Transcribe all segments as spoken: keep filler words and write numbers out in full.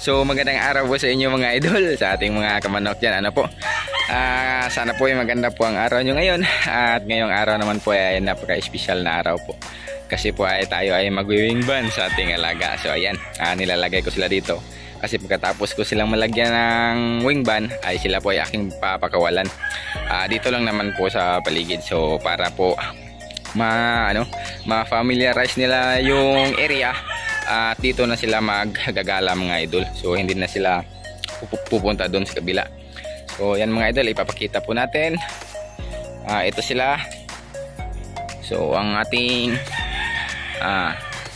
So magandang araw po sa inyo mga idol, sa ating mga kamanok dyan. Ano po, uh, sana po ay maganda po ang araw nyo ngayon. At ngayong araw naman po ay napaka-espesyal na araw po, kasi po ay tayo ay mag-wing ban sa ating alaga. So ayan, uh, nilalagay ko sila dito kasi pagkatapos ko silang malagyan ng wing ban ay sila po ay aking papakawalan. uh, Dito lang naman po sa paligid, so para po ma ano ma-familiarize nila yung area. At dito na sila maggagala mga idol. So hindi na sila pupunta doon sa kabila. So yan mga idol, ipapakita po natin. uh, Ito sila. So ang ating uh,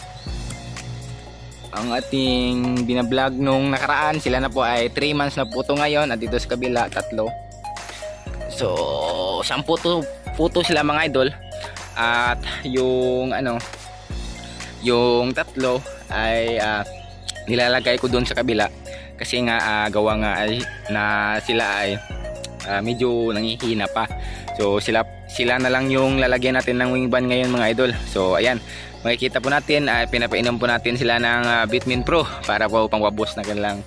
Ang ating binablog nung nakaraan, sila na po ay three months na po ito ngayon. At dito sa kabila, tatlo. So sampu po ito sila mga idol. At yung ano yung tatlo ay uh, nilalagay ko doon sa kabila kasi nga uh, gawa nga ay na sila ay uh, medyo nangihina pa. So sila sila na lang yung lalagyan natin ng wing ban ngayon mga idol. So ayan, makikita po natin, uh, pinapainom po natin sila ng uh, Vitamin Pro para po pangwabos na kanilang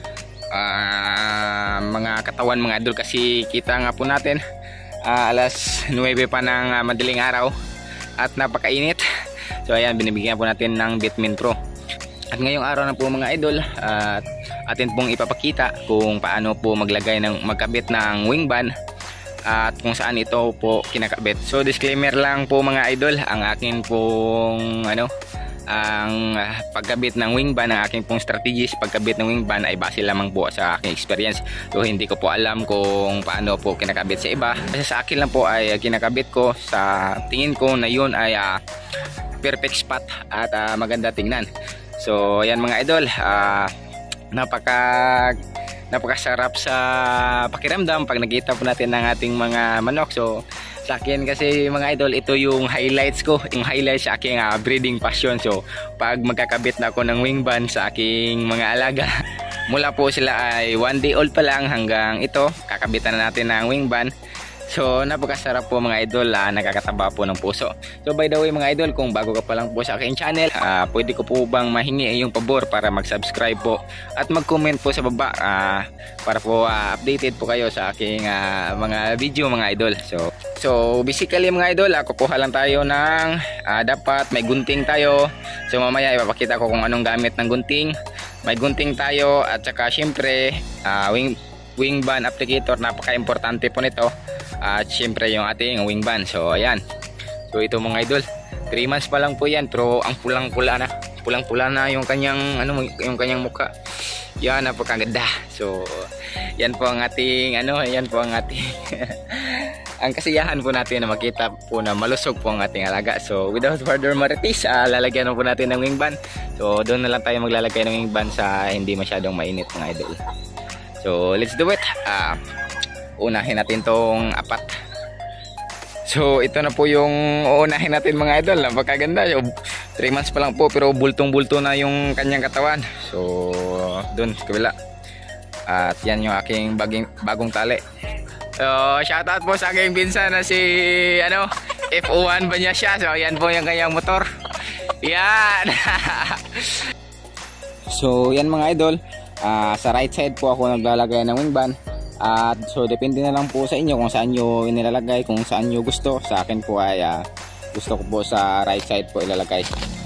uh, mga katawan mga idol. Kasi kita nga po natin, uh, alas nuwebe pa ng uh, madaling araw at napakainit. So ayan, binibigyan po natin ng Vitamin Pro. At ngayong araw na po mga idol, at uh, atin pong ipapakita kung paano po maglagay ng magkabit ng wing ban at kung saan ito po kinakabit. So disclaimer lang po mga idol, ang akin pong ano ang uh, pagkabit ng wing ban, ang aking pong strategies pagkabit ng wing ban ay base lamang po sa aking experience. So hindi ko po alam kung paano po kinakabit sa iba. Kasi sa akin lang po ay kinakabit ko, sa tingin ko na yun ay uh, perfect spot at uh, maganda tingnan. So ayan mga idol, uh, napaka napakasarap sa pakiramdam pag nakita po natin ng ating mga manok. So sa akin kasi mga idol, ito yung highlights ko, yung highlights sa aking uh, breeding passion. So pag magkakabit na ako ng wing ban sa aking mga alaga mula po sila ay one day old pa lang hanggang ito, kakabitan na natin ng wing ban. So napakasarap po mga idol, uh, nakakataba po ng puso. So by the way mga idol, kung bago ka pa lang po sa aking channel, uh, pwede ko po bang mahingi yung pabor para mag-subscribe po at mag-comment po sa baba uh, para po uh, updated po kayo sa aking uh, mga video mga idol. So so basically mga idol, uh, kukuha lang tayo ng uh, dapat may gunting tayo. So mamaya ipapakita ko kung anong gamit ng gunting. May gunting tayo at saka syempre uh, wing wing ban applicator, napaka-importante po nito. At syempre yung ating wing ban. So ayan, so ito mga idol, three months pa lang po yan, pero ang pulang-pula na, pulang-pula na yung kanyang ano, yung kanyang mukha. Yan, napakaganda. So yan po ang ating ano, yan po ang ating ang kasiyahan po natin na makita po na malusog po ang ating alaga. So without further maritis, uh, lalagyan po natin ng wing ban. So doon na lang tayo maglalagay ng wing ban sa hindi masyadong mainit mga idol. So let's do it. uh, Unahin natin tong apat. So ito na po yung uunahin natin mga idol. Napakaganda. three months pa lang po pero bultong-bulto na yung kanyang katawan. So dun sa kabila. At yan yung aking baging, bagong tali. So shoutout po sa aking pinsan na si ano, F O one ba niya siya. So yan po yung kanyang motor. Yan. So yan mga idol, uh, sa right side po ako naglalagay ng wing ban. At so depende na lang po sa inyo kung saan nyo inilalagay, kung saan nyo gusto. Sa akin po ay uh, gusto ko po sa right side po ilalagay.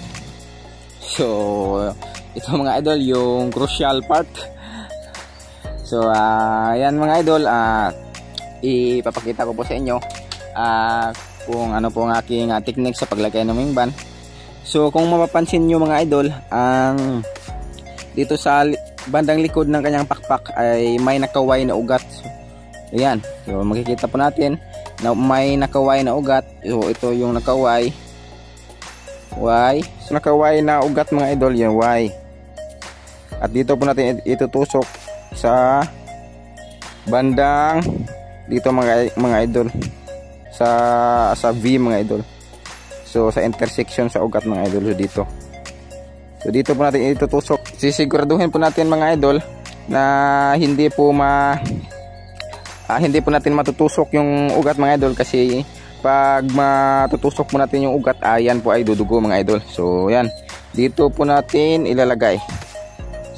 So ito mga idol yung crucial part. So uh, yan mga idol, uh, ipapakita ko po sa inyo uh, kung ano po ang aking uh, technique sa paglagay ng wing ban. So kung mapapansin nyo mga idol, ang dito sa bandang likod ng kanyang pakpak ay may nakaway na ugat. So, ayan, so makikita po natin na may nakaway na ugat. So ito yung nakaway Y. So nakaway na ugat mga idol, yung Y. At dito po natin itutusok sa bandang dito mga mga idol, sa sa V mga idol. So sa intersection sa ugat mga idol, so dito. So dito po natin itutusok. Sisiguraduhin po natin mga idol na hindi po ma ah, hindi po natin matutusok yung ugat mga idol, kasi pag matutusok po natin yung ugat, ayan po ay dudugo mga idol. So yan, dito po natin ilalagay.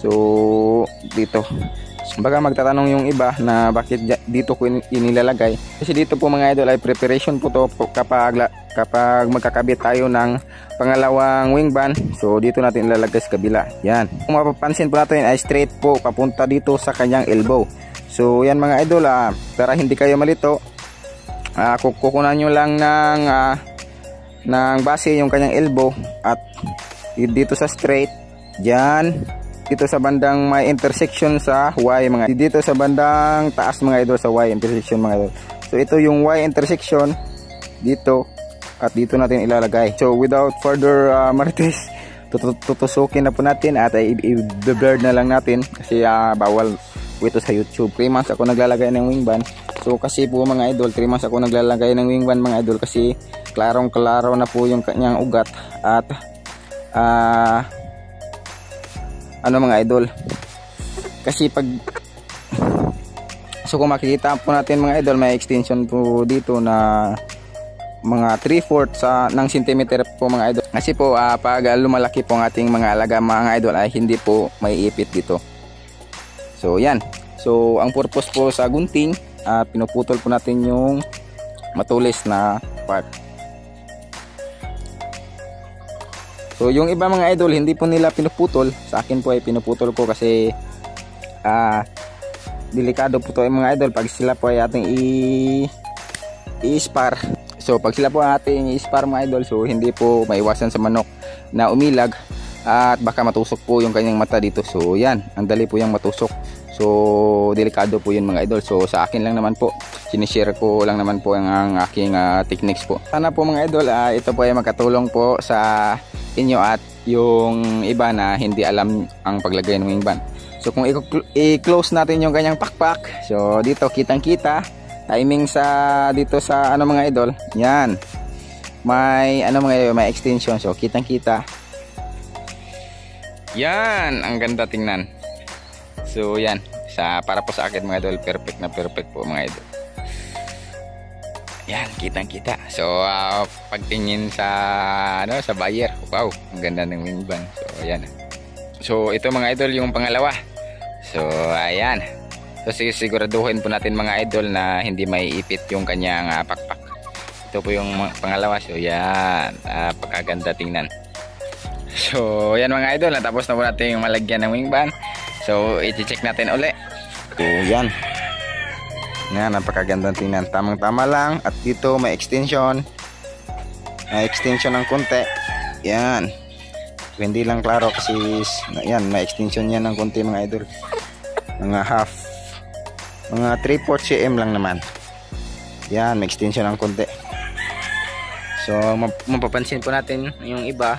So dito, baga magtatanong yung iba na bakit dito ko inilalagay, kasi dito po mga idol ay preparation po to kapag kapag magkakabit tayo ng pangalawang wing van. So dito natin ilalagay sa kabila. Yan, kung mapapansin po natin ay straight po papunta dito sa kanyang elbow. So yan mga idol, ah, para hindi kayo malito, ah, kukunan nyo lang ng ah, ng base yung kanyang elbow at dito sa straight, dyan dito sa bandang may intersection sa Y mga, dito sa bandang taas mga idol sa Y intersection mga idol. So ito yung Y intersection dito at dito natin ilalagay. So without further uh, marites, tutusukin na po natin at i-blur na lang natin kasi uh, bawal po ito sa YouTube. three months ako naglalagay ng wing van. So kasi po mga idol, three months ako naglalagay ng wing van mga idol kasi klarong klaro na po yung kanyang ugat at uh, ano mga idol, kasi pag so kung makikita po natin mga idol, may extension po dito na mga three fourths uh, ng centimeter po mga idol, kasi po uh, pag lumalaki po ang ating mga alaga mga idol ay hindi po may ipit dito. So yan, so ang purpose po sa gunting, uh, pinuputol po natin yung matulis na part. So yung iba mga idol hindi po nila pinuputol, sa akin po ay pinuputol ko kasi uh, delikado po to ay mga idol pag sila po ay ating i-spar. So pag sila po ating i-spar mga idol, so hindi po maiwasan sa manok na umilag at baka matusok po yung kanyang mata dito. So yan, ang dali po yung matusok. So delikado po yun mga idol. So sa akin lang naman po, sinishare ko lang naman po ang, ang aking uh, techniques po. Sana po mga idol, uh, ito po ay makatulong po sa inyo at yung iba na hindi alam ang paglagay ng wing van. So kung i-close natin yung kanyang pakpak, so dito kitang kita timing sa dito sa ano mga idol, yan may ano mga idol, may extension. So kitang kita yan, ang ganda tingnan. So yan, sa para po sa akin mga idol, perfect na perfect po mga idol. Yan, kitang kita. So uh, pagtingin sa ano sa buyer, wow, ang ganda ng wing van. So ayan. So ito mga idol yung pangalawa. So ayan. So siguraduhin po natin mga idol na hindi may ipit yung kanyang uh, pakpak. Ito po yung pangalawa. So yan, napakaganda uh, tingnan. So yan mga idol, natapos na po natin yung malagyan ng wing van. So i-check natin uli. So yan. Yan, napakagandang tingnan. Tamang tama lang. At dito may extension. May extension ng konti. Yan. Hindi lang klaro kasi yan, may extension yan ng konti mga idol. Mga half. Mga three fourths cm lang naman. Yan, may extension ng konti. So mapapansin po natin yung iba.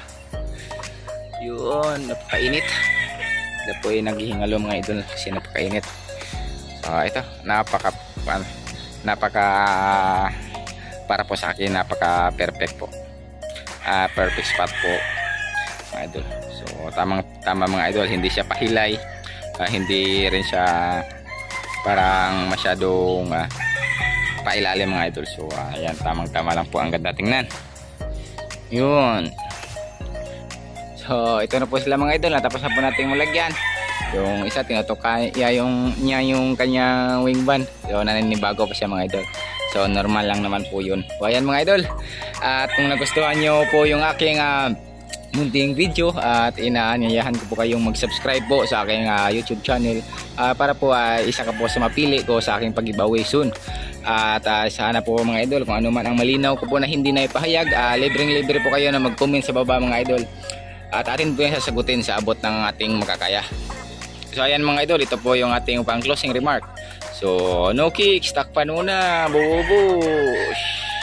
Yun, napakainit. Ito po yung naghihingalo mga idol kasi napakainit. So ito, napaka napaka para po sa akin napaka perfect po. Uh, perfect spot po mga idol. So tamang tama mga idol, hindi siya pahilay, uh, hindi rin siya parang masyadong uh, pailalim mga idol. So uh, ayan, tamang tama lang po, ang ganda tingnan. Yun. So ito na po sila mga idol, natapos na po natin malagyan. Yung isa tinutukan ya yung niya yung kanyang wing van. So naninibago pa siya mga idol. So normal lang naman po yun. So ayan mga idol. At kung nagustuhan nyo po yung aking uh, munting video at inaanyayahan ko po kayong mag-subscribe po sa aking uh, YouTube channel uh, para po uh, isa ka po sa mapili ko sa aking pag-giveaway soon. At uh, sana po mga idol, kung ano man ang malinaw ko po na hindi na ipahayag, uh, libreng-libre po kayo na mag-comment sa baba mga idol. At atin po yung sasagutin sa abot ng ating makakaya. So ayan mga idol, ito po yung ating pang closing remark. So no kicks, takpan muna, bubush.